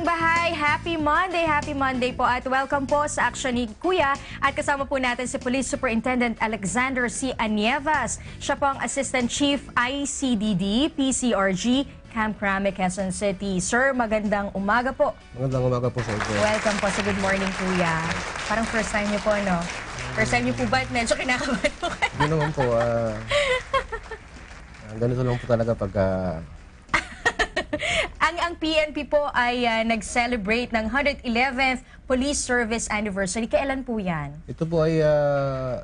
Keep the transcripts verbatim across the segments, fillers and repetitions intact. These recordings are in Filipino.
Magandang bahay, happy Monday, happy Monday po at welcome po sa action ni Kuya at kasama po natin si Police Superintendent Alexander C. Anievas. Siya po ang Assistant Chief I C D D, P C R G, Camp Crame, Quezon City. Sir, magandang umaga po. Magandang umaga po sa inyo. Welcome po sa Good Morning Kuya. Parang first time niyo po, no? First time niyo po ba at medyo kinakabahan po kayo? Hindi naman po, ah, uh, ganito lang po talaga pag uh, ang ang P N P po ay uh, nag-celebrate ng one hundred eleventh Police Service Anniversary. Kailan po yan? ito po ay, uh,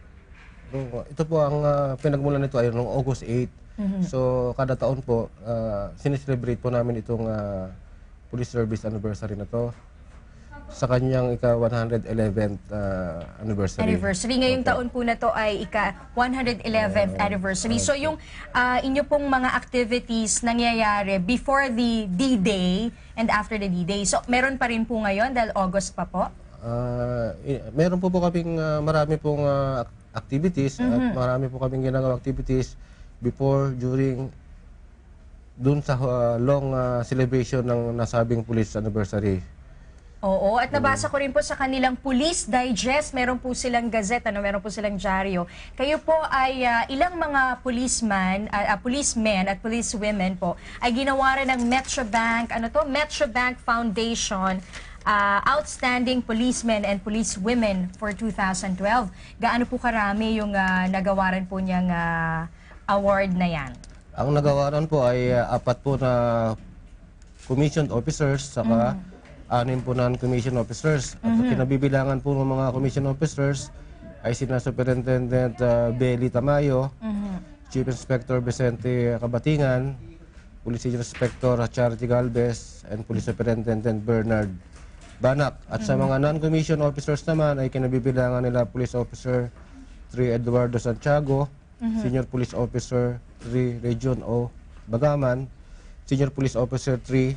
ito po ang uh, pinagmulan nito ay noong August eighth. Mm-hmm. So, kada taon po, uh, sineselebrate po namin itong uh, Police Service Anniversary na to sa kanyang ika-one hundred eleventh uh, anniversary. Anniversary. Ngayong okay. taon po na to ay ika-one hundred eleventh uh, anniversary. So yung uh, inyo pong mga activities nangyayari before the D-Day and after the D-Day. So meron pa rin po ngayon dahil August pa po? Uh, meron po po kaming uh, marami pong uh, activities mm-hmm. at marami po kaming ginagawa activities before, during, dun sa uh, long uh, celebration ng nasabing police anniversary. Oo, at nabasa ko rin po sa kanilang Police Digest, meron po silang gazette, ano, meron po silang dyaryo. Kayo po ay uh, ilang mga policeman, uh, uh, policemen at policewomen po ay ginawa rin ng Metrobank, ano to? Metrobank Foundation uh, Outstanding Policemen and Policewomen for two thousand twelve. Gaano po karami yung uh, nagawa rin po niyang uh, award na yan? Ang nagawaran po ay uh, apat po na commissioned officers, saka mm. anim po non-commissioned officers. At mm-hmm. kinabibilangan po ng mga commissioned officers ay sina Superintendent uh, Belly Tamayo, mm-hmm. Chief Inspector Vicente Kabatingan, Police Inspector Charity Galvez, and Police Superintendent Bernard Banak. At mm-hmm. sa mga non-commissioned officers naman ay kinabibilangan nila Police Officer three Eduardo Santiago, mm-hmm. Senior Police Officer three Region O Bagaman, Senior Police Officer three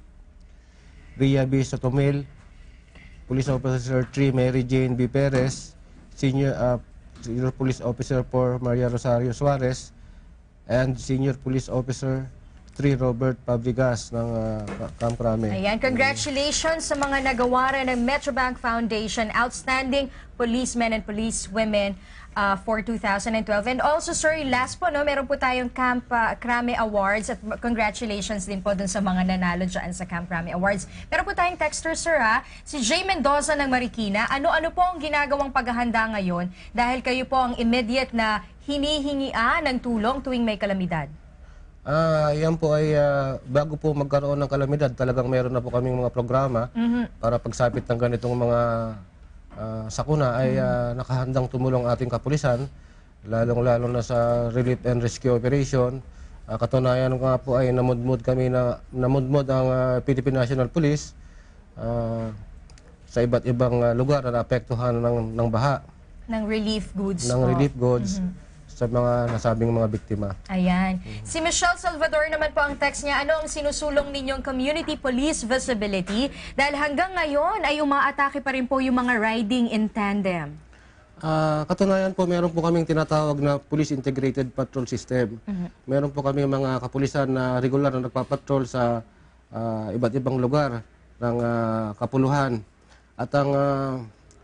Ria B. Sotomil, Police Officer three Mary Jane B. Perez, Senior, uh, Senior Police Officer four Maria Rosario Suarez, and Senior Police Officer three Robert Pabrigas ng uh, Camp Crame. Ayan, congratulations sa mga nagawa rin ng Metrobank Foundation, Outstanding Policemen and Policewomen uh, for two thousand twelve. And also, sir, last po, no, meron po tayong Camp uh, Crame Awards at congratulations din po dun sa mga nanalo dyan sa Camp Crame Awards. Meron po tayong texter, sir, ha? Si Jay Mendoza ng Marikina. Ano-ano po ang ginagawang paghahanda ngayon dahil kayo po ang immediate na hinihingian ng tulong tuwing may kalamidad? Ah, uh, yan po ay uh, bago po magkaroon ng kalamidad, talagang meron na po kaming mga programa mm-hmm. para pagsapit ng ganitong mga uh, sakuna ay uh, nakahandang tumulong ating kapulisan, lalong-lalo na sa relief and rescue operation. Uh, katunayan nga po ay namudmud kami na namudmud ang uh, Philippine National Police uh, sa iba't ibang uh, lugar na naapektuhan ng ng baha. Ng relief goods. Ng po. relief goods. Mm-hmm. sa mga nasabing mga biktima. Ayan. Si Michelle Salvador naman po ang text niya, ano ang sinusulong ninyong community police visibility? Dahil hanggang ngayon ay umaatake pa rin po yung mga riding in tandem. Uh, katunayan po, meron po kaming tinatawag na Police Integrated Patrol System. Mm-hmm. Meron po kaming mga kapulisan na regular na nagpapatrol sa uh, iba't ibang lugar ng uh, kapuluhan. At ang, uh,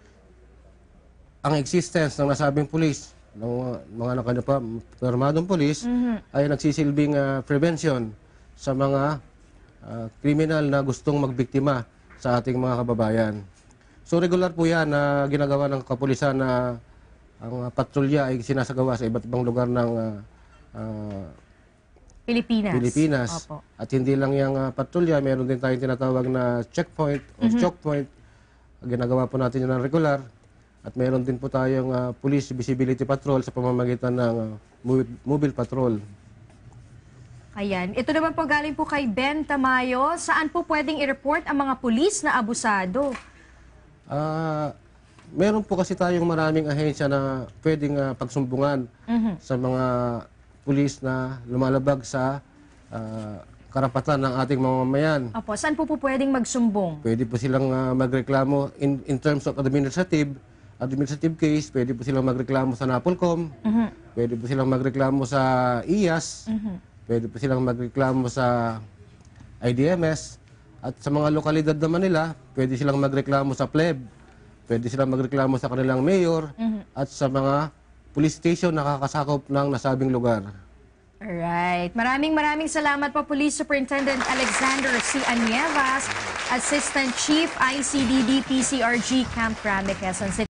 ang existence ng nasabing police ng mga nakapirmadong polis mm-hmm. ay nagsisilbing uh, prevention sa mga uh, kriminal na gustong magbiktima sa ating mga kababayan. So regular po yan na uh, ginagawa ng kapulisan na uh, ang uh, patrolya ay sinasagawa sa iba't ibang lugar ng uh, uh, Pilipinas. Pilipinas. Opo. At hindi lang yung uh, patrolya, meron din tayong tinatawag na checkpoint o mm-hmm. choke point. Ginagawa po natin yun ng regular. At meron din po tayong uh, police visibility patrol sa pamamagitan ng uh, mobile patrol. Ayan. Ito naman po galing po kay Ben Tamayo. Saan po pwedeng i-report ang mga pulis na abusado? Uh, meron po kasi tayong maraming ahensya na pwedeng uh, pagsumbungan mm-hmm. sa mga pulis na lumalabag sa uh, karapatan ng ating mga mamayan. Opo. Saan po po pwedeng magsumbong? Pwede po silang uh, magreklamo in, in terms of administrative. administrative case, pwede po silang magreklamo sa NAPOLCOM, uh-huh. pwede po silang magreklamo sa I A S, uh-huh. pwede po silang magreklamo sa I D M S, At sa mga lokalidad naman nila, pwede silang magreklamo sa pleb, pwede silang magreklamo sa kanilang mayor, at sa mga police station na nakakasakop ng nasabing lugar. Alright. Maraming maraming salamat po, Police Superintendent Alexander C. Anievas, Assistant Chief I C D D P C R G Camp Crame, Quezon City.